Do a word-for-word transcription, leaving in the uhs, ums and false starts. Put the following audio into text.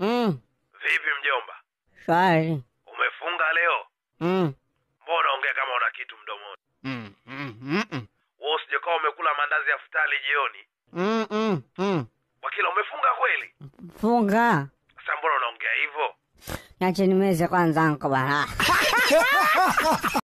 Mm. Vipi mjomba? Shwari. Umefunga leo? Mm. Mbona ongea kama una kitu mdomoni? Mm. Mm. Mm. Mm. Wewe usije kama umekula mandazi ya futari jioni. Mm. Mm. Mm. Wakila umefunga kweli? Funga. Sasa mbona unaongea hivyo? Niache nimeze kwanza anko bana.